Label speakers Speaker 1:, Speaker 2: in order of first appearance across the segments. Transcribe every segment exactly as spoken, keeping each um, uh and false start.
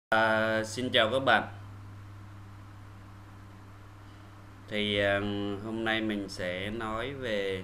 Speaker 1: À, xin chào các bạn. Thì à, hôm nay mình sẽ nói về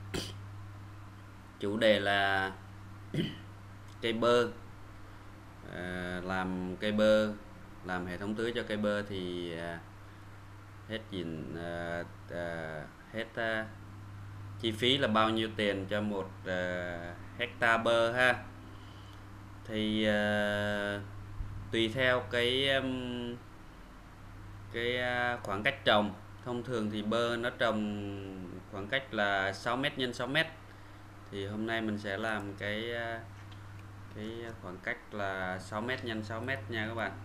Speaker 1: chủ đề là cây bơ. À, làm cây bơ, làm hệ thống tưới cho cây bơ thì à, hết nhìn à, à, hết à, chi phí là bao nhiêu tiền cho một à, hecta bơ ha. Thì à, tùy theo cái um, cái à, khoảng cách trồng. Thông thường thì bơ nó trồng khoảng cách là sáu mét nhân sáu mét, thì hôm nay mình sẽ làm cái à, cái khoảng cách là sáu mét nhân sáu mét nha các bạn.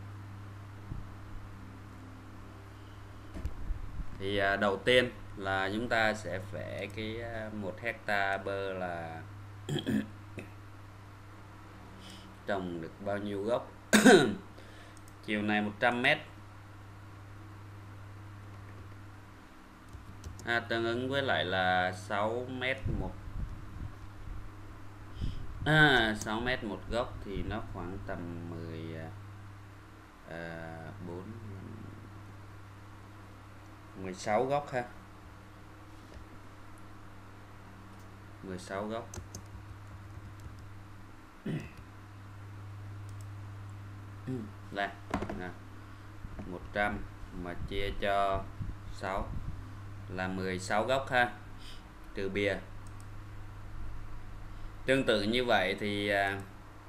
Speaker 1: Thì à, đầu tiên là chúng ta sẽ vẽ cái à, một hecta bơ là trồng được bao nhiêu gốc. Chiều này một trăm mét, à, tương ứng với lại là sáu mét một à, sáu mét một gốc thì nó khoảng tầm mười à, bốn mười sáu gốc ha. mười sáu gốc. Đây nè, một trăm mà chia cho sáu là mười sáu gốc ha, trừ bìa. Tương tự như vậy thì à,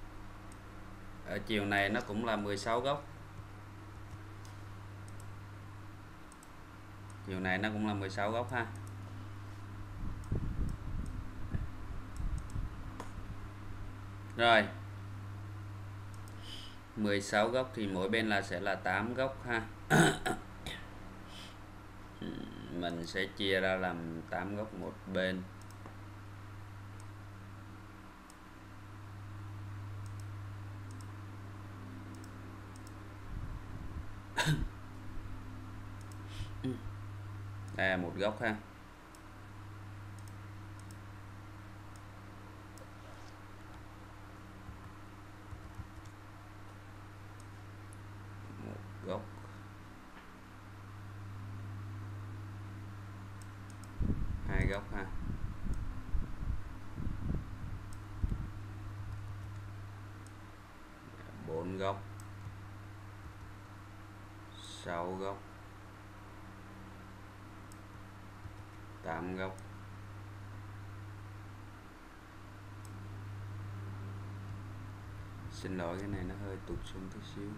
Speaker 1: ở chiều này nó cũng là mười sáu gốc. Chiều này nó cũng là mười sáu gốc ha. Rồi, mười sáu gốc thì mỗi bên là sẽ là tám gốc ha. Mình sẽ chia ra làm tám gốc một bên. Đây là một gốc ha. Một gốc. Hai gốc ha. Bốn gốc. Sáu gốc. Tám gốc. Xin lỗi, cái này nó hơi tụt xuống tí xíu.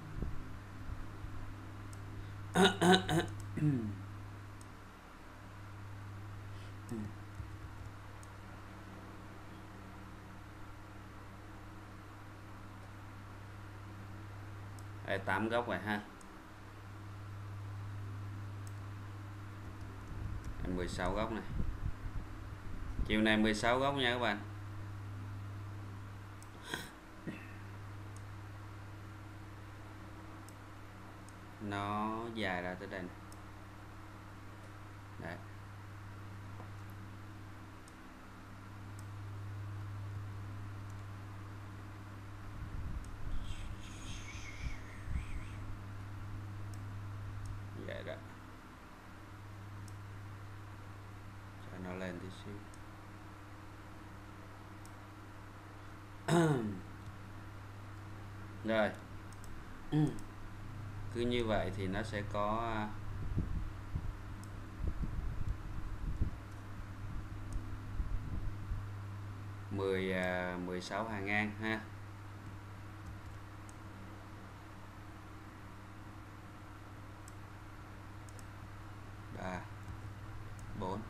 Speaker 1: Đây, tám gốc rồi ha. mười sáu gốc này. Chiều này mười sáu gốc nha các bạn. Nó dài ra tới đây này. Đấy. Vậy đó. Cho nó lên tí xíu. Rồi. Cứ như vậy thì nó sẽ có mười mười sáu hàng ngang ha. Ba, bốn.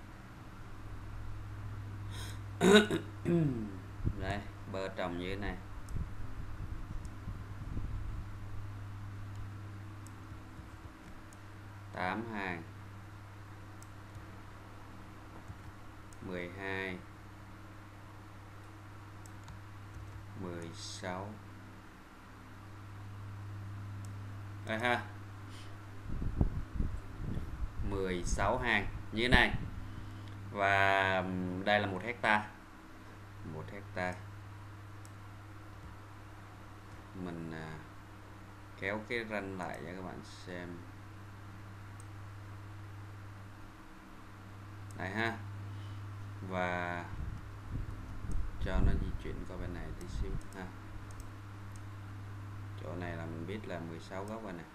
Speaker 1: Đây, bơ trồng như thế này. tám hàng. mười hai. mười sáu. Đây ha. mười sáu hàng như thế này. Và đây là một hecta. Một hecta. Mình kéo cái ranh lại cho các bạn xem này ha, và cho nó di chuyển qua bên này tí xíu ha. Chỗ này là mình biết là mười sáu góc rồi này.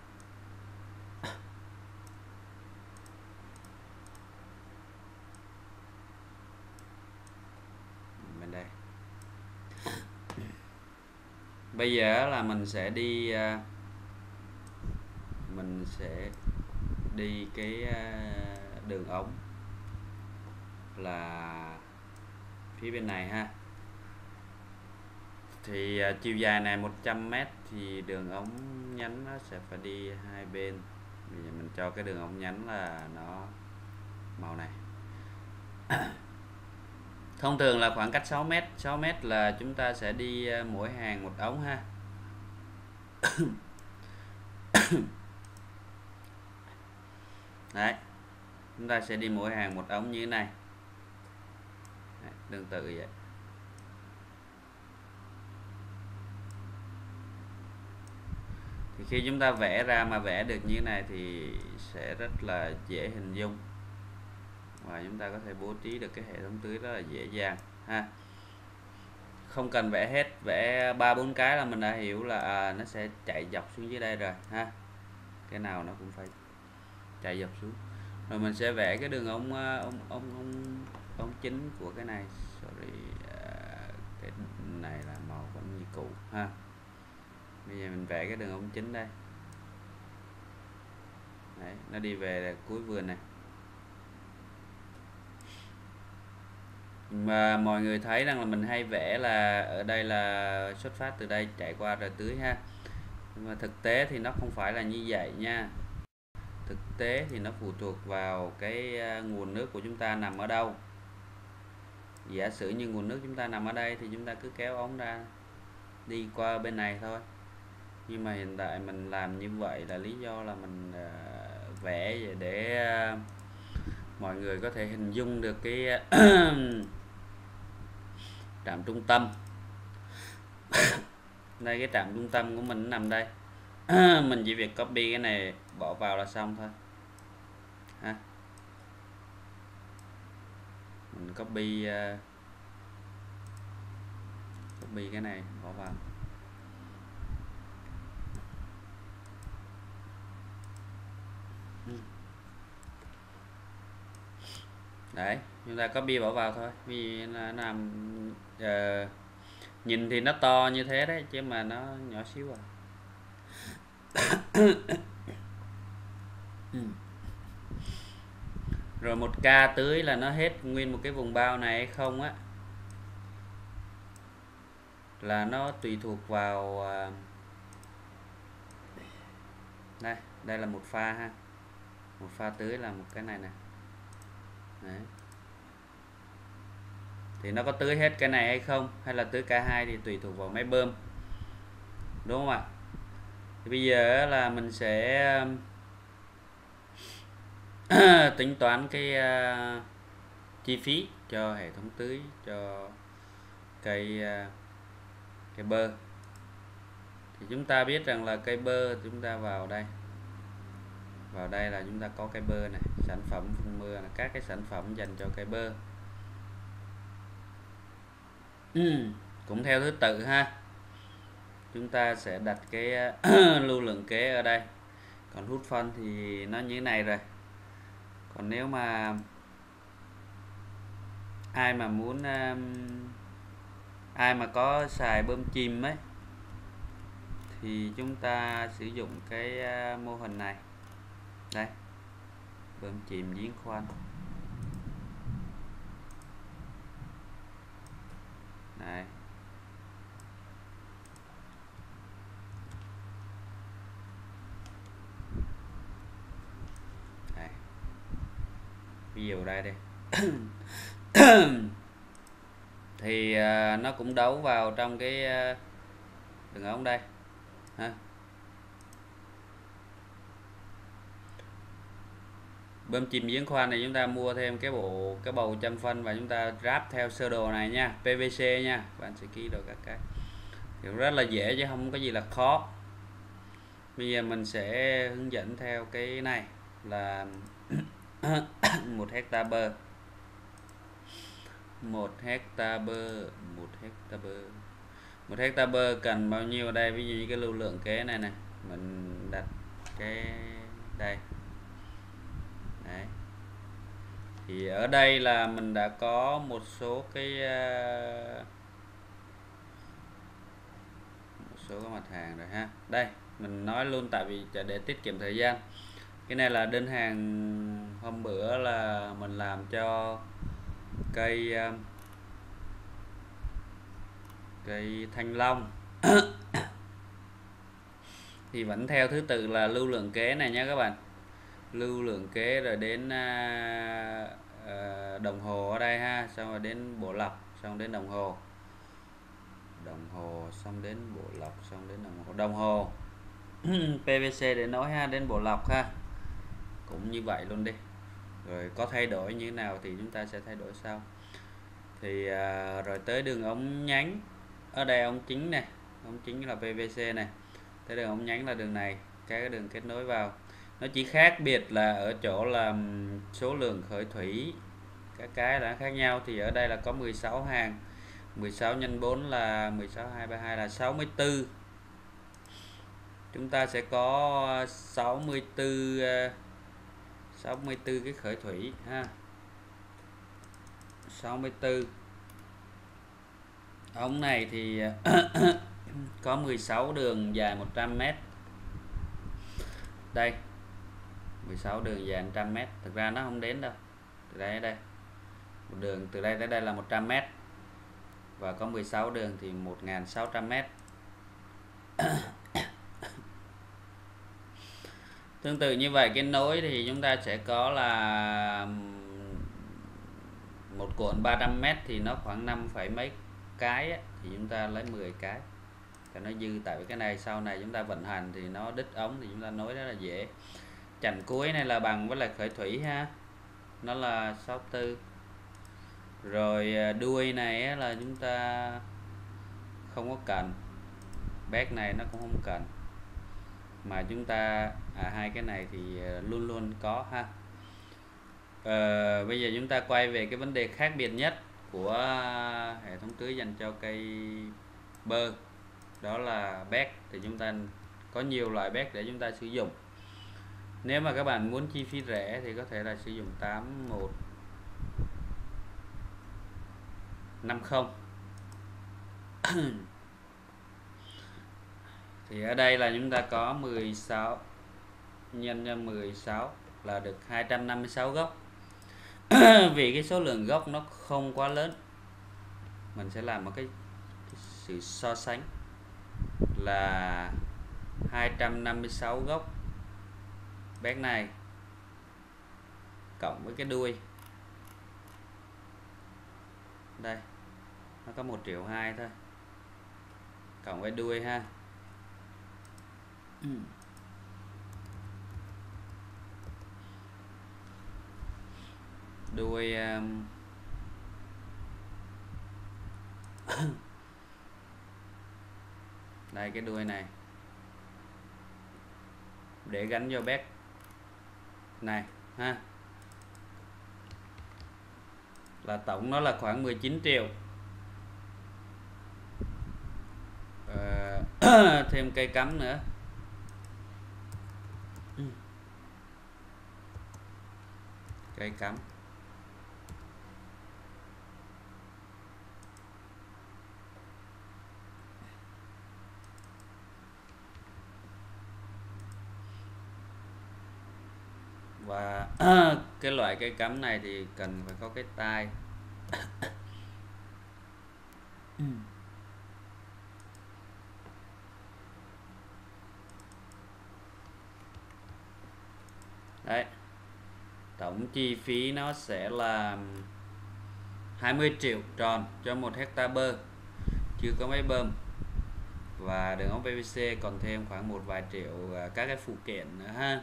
Speaker 1: Bên đây bây giờ là mình sẽ đi mình sẽ đi cái đường ống là phía bên này ha. Thì uh, chiều dài này một trăm mét thì đường ống nhánh nó sẽ phải đi hai bên. Bây giờ mình cho cái đường ống nhánh là nó màu này. Thông thường là khoảng cách sáu mét, sáu mét là chúng ta sẽ đi uh, mỗi hàng một ống ha. Đấy, chúng ta sẽ đi mỗi hàng một ống như thế này. Đấy, tương tự vậy. Thì khi chúng ta vẽ ra mà vẽ được như thế này thì sẽ rất là dễ hình dung, và chúng ta có thể bố trí được cái hệ thống tưới rất là dễ dàng ha. Không cần vẽ hết, vẽ ba bốn cái là mình đã hiểu là à, nó sẽ chạy dọc xuống dưới đây rồi ha. Cái nào nó cũng phải chạy dọc xuống. Rồi mình sẽ vẽ cái đường ống ống ống ống, ống chính của cái này. Sorry, cái này là màu vẫn như cũ ha. Bây giờ mình vẽ cái đường ống chính đây. Đấy, nó đi về cuối vườn này. Mà mọi người thấy rằng là mình hay vẽ là ở đây là xuất phát từ đây chạy qua rồi tưới ha. Nhưng mà thực tế thì nó không phải là như vậy nha. Thực tế thì nó phụ thuộc vào cái nguồn nước của chúng ta nằm ở đâu. Giả sử như nguồn nước chúng ta nằm ở đây thì chúng ta cứ kéo ống ra đi qua bên này thôi. Nhưng mà hiện tại mình làm như vậy là lý do là mình uh, vẽ để uh, mọi người có thể hình dung được cái trạm trung tâm. Đây, cái trạm trung tâm của mình nằm đây. Mình chỉ việc copy cái này bỏ vào là xong thôi ha. Mình copy uh, copy cái này bỏ vào. Đấy, chúng ta copy bỏ vào thôi. Vì nó làm uh, nhìn thì nó to như thế đấy chứ mà nó nhỏ xíu à. Rồi một ca tưới là nó hết nguyên một cái vùng bao này hay không á, là nó tùy thuộc vào uh, đây, đây là một pha ha. Một pha tưới là một cái này nè. Đấy. Thì nó có tưới hết cái này hay không, hay là tưới cả hai thì tùy thuộc vào máy bơm, đúng không ạ? Thì bây giờ là mình sẽ tính toán cái uh, chi phí cho hệ thống tưới cho cây uh, cây bơ. Thì chúng ta biết rằng là cây bơ, chúng ta vào đây, vào đây là chúng ta có cây bơ này, sản phẩm phun mưa là các cái sản phẩm dành cho cây bơ. Ừ, cũng theo thứ tự ha. Chúng ta sẽ đặt cái lưu lượng kế ở đây. Còn hút phân thì nó như thế này rồi. Còn nếu mà ai mà muốn um, ai mà có xài bơm chìm ấy thì chúng ta sử dụng cái uh, mô hình này. Đây, bơm chìm giếng khoan. Đấy. Đây. Ví dụ đây đây. Thì uh, nó cũng đấu vào trong cái uh, đường ống đây ha. Bơm chìm giếng khoan này chúng ta mua thêm cái bộ cái bầu chăm phân và chúng ta ráp theo sơ đồ này nha, pê vê xê nha, bạn sẽ ký được các cái. Thì rất là dễ chứ không có gì là khó. Bây giờ mình sẽ hướng dẫn theo cái này là một hecta bơ, một hecta bơ, một hecta bơ, một hecta bơ cần bao nhiêu ở đây? Ví dụ như cái lưu lượng kế này này, mình đặt cái đây. Đấy. Thì ở đây là mình đã có một số cái uh, một số cái mặt hàng rồi ha. Đây, mình nói luôn tại vì để tiết kiệm thời gian. Cái này là đơn hàng hôm bữa là mình làm cho cây uh, cây thanh long. Thì vẫn theo thứ tự là lưu lượng kế này nhé các bạn. Lưu lượng kế rồi đến uh, uh, đồng hồ ở đây ha, xong rồi đến bộ lọc, xong đến đồng hồ, đồng hồ xong đến bộ lọc, xong đến đồng hồ, đồng hồ pê vê xê để nối ha, đến bộ lọc ha, cũng như vậy luôn đi. Rồi có thay đổi như thế nào thì chúng ta sẽ thay đổi sau. Thì uh, rồi tới đường ống nhánh, ở đây ống chính này, ống chính là pê vê xê này, tới đường ống nhánh là đường này, cái đường kết nối vào. Nó chỉ khác biệt là ở chỗ là số lượng khởi thủy các cái đã khác nhau. Thì ở đây là có mười sáu hàng, mười sáu nhân bốn là mười sáu, hai ba hai là sáu mươi tư. Chúng ta sẽ có sáu mươi tư sáu mươi tư cái khởi thủy ha. sáu mươi tư. Ống này thì có mười sáu đường dài một trăm mét. Đây. mười sáu đường dài một trăm mét. Thực ra nó không đến đâu. Từ đây đến đây. Một đường từ đây tới đây là một trăm mét. Và có mười sáu đường thì một nghìn sáu trăm mét. Tương tự như vậy, cái nối thì chúng ta sẽ có là một cuộn ba trăm mét thì nó khoảng năm phẩy mấy cái ấy, thì chúng ta lấy mười cái cho nó dư. Tại vì cái này sau này chúng ta vận hành thì nó đứt ống thì chúng ta nối rất là dễ. Chặn cuối này là bằng với là khởi thủy ha, nó là sáu mươi tư. Rồi đuôi này là chúng ta không có cần, bét này nó cũng không cần, mà chúng ta à, hai cái này thì luôn luôn có ha. Ờ, bây giờ chúng ta quay về cái vấn đề khác biệt nhất của hệ thống tưới dành cho cây bơ, đó là bét. Thì chúng ta có nhiều loại bét để chúng ta sử dụng. Nếu mà các bạn muốn chi phí rẻ thì có thể là sử dụng tám một năm không. Thì ở đây là chúng ta có mười sáu nhân cho mười sáu là được hai trăm năm mươi sáu gốc. Vì cái số lượng gốc nó không quá lớn, mình sẽ làm một cái, cái sự so sánh là hai trăm năm mươi sáu gốc bét này cộng với cái đuôi đây, nó có một triệu hai thôi, cộng với đuôi ha. Đuôi um, đây cái đuôi này để gắn vô bét này ha, là tổng nó là khoảng mười chín triệu. Ờ, thêm cây cắm nữa. Cây cắm và cái loại cây cắm này thì cần phải có cái tai. Đấy, tổng chi phí nó sẽ là hai mươi triệu tròn cho một hecta bơ, chưa có máy bơm và đường ống pê vê xê còn thêm khoảng một vài triệu các cái phụ kiện nữa ha.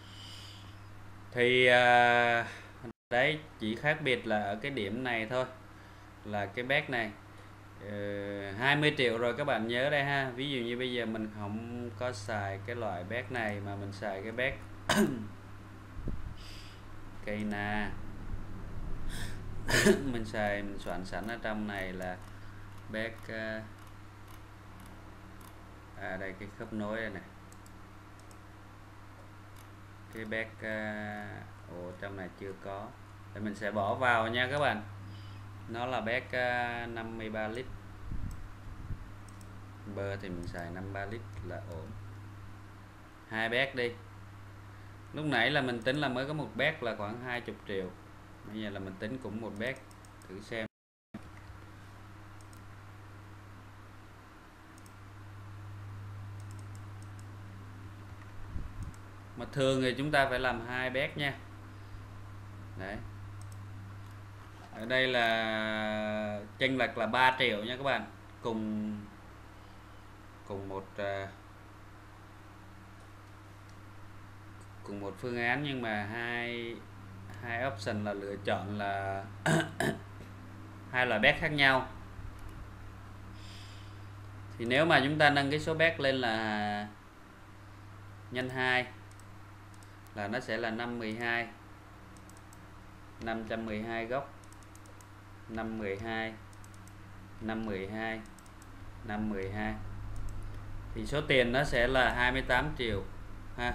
Speaker 1: Thì đấy, chỉ khác biệt là ở cái điểm này thôi, là cái bét này uh, hai mươi triệu rồi các bạn nhớ đây ha. Ví dụ như bây giờ mình không có xài cái loại bét này mà mình xài cái bét cây na mình xài mình soạn sẵn ở trong này là bét uh, à đây cái khớp nối đây này, cái bét uh, ồ trong này chưa có thì mình sẽ bỏ vào nha các bạn. Nó là bét uh, năm mươi ba lít, bơ thì mình xài năm mươi ba lít là ổn. Hai bét đi, lúc nãy là mình tính là mới có một bét là khoảng hai mươi triệu, bây giờ là mình tính cũng một bét thử xem. Mà thường thì chúng ta phải làm hai bét nha. Đấy, ở đây là chênh lệch là ba triệu nha các bạn, cùng cùng một uh, cùng một phương án nhưng mà hai hai option là lựa chọn là hai loại bét khác nhau. Thì nếu mà chúng ta nâng cái số bét lên là nhân hai là nó sẽ là năm mười hai, năm trăm mười hai góc, năm mười hai, năm mười hai, năm mười hai, thì số tiền nó sẽ là hai mươi tám triệu ha,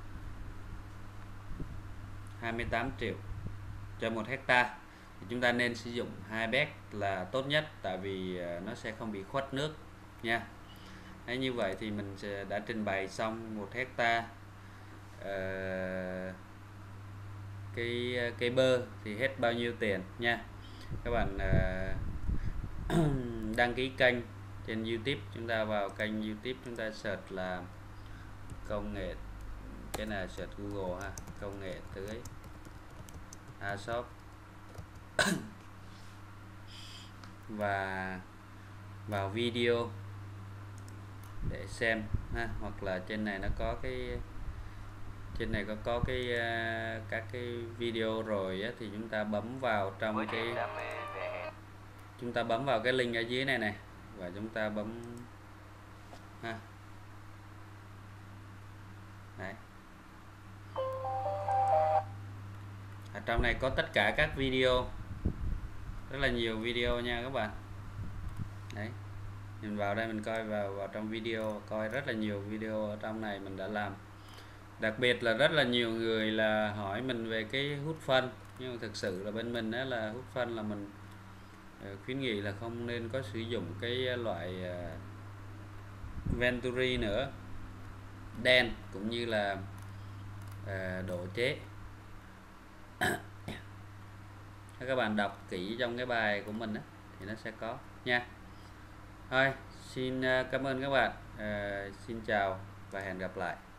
Speaker 1: hai mươi tám triệu cho một hecta. Thì chúng ta nên sử dụng hai bét là tốt nhất, tại vì nó sẽ không bị khuất nước nha. Đấy, như vậy thì mình sẽ đã trình bày xong một hecta uh, cái cây bơ thì hết bao nhiêu tiền nha. Các bạn uh, đăng ký kênh trên YouTube, chúng ta vào kênh YouTube chúng ta search là công nghệ, cái này search Google ha, công nghệ tưới Ashop và vào video để xem ha, hoặc là trên này nó có cái trên này có có cái uh, các cái video rồi á, thì chúng ta bấm vào trong cái chúng ta bấm vào cái link ở dưới này này và chúng ta bấm ha. Đấy, ở trong này có tất cả các video, rất là nhiều video nha các bạn. Đấy, mình vào đây mình coi vào vào trong video, coi rất là nhiều video ở trong này mình đã làm. Đặc biệt là rất là nhiều người là hỏi mình về cái hút phân, nhưng mà thực sự là bên mình đó là hút phân là mình khuyến nghị là không nên có sử dụng cái loại Venturi nữa, đen cũng như là uh, độ chế. Các bạn đọc kỹ trong cái bài của mình đó, thì nó sẽ có nha. Thôi, xin cảm ơn các bạn, uh, xin chào và hẹn gặp lại.